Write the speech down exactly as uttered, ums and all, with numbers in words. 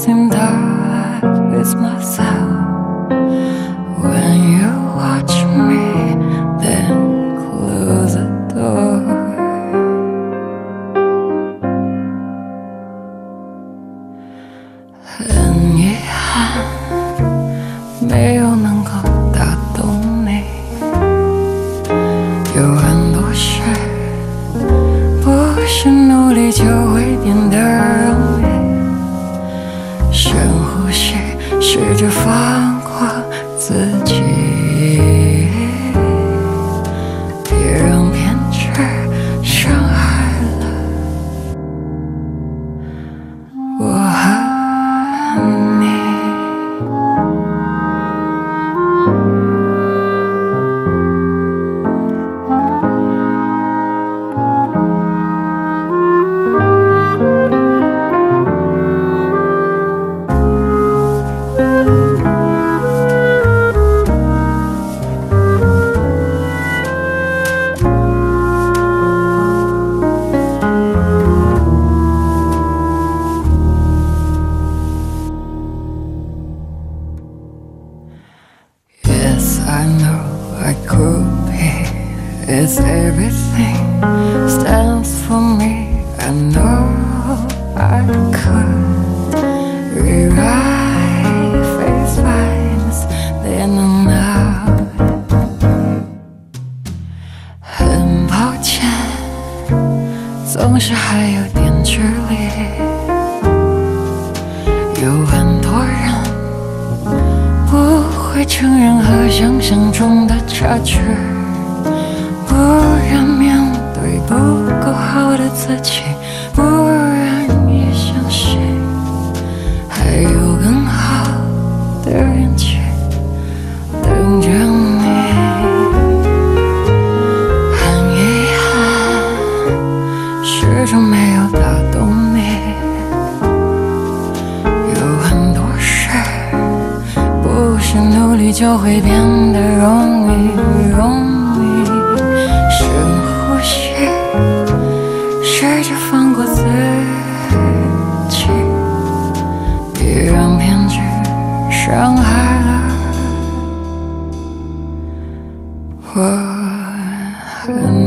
same time with myself. When you watch me, then close the door. 很遗憾，没有能够打动你。有很多事，不是努力就会变得容易。深呼吸，试着放过自己，别让偏执伤害了我和你。I know I could be, it's everything stands for me. I know I could rewrite face lines then and now. 很抱歉，总是还有点距离。有很多人不会承认和想象中的差距，不愿面对不够好的自己，不愿意相信还有更好的运气等着你。很遗憾，始终没有打动你。有很多事不是努力就会变得容易，容易。深呼吸，试着放过自己，别让偏执伤害了我和你。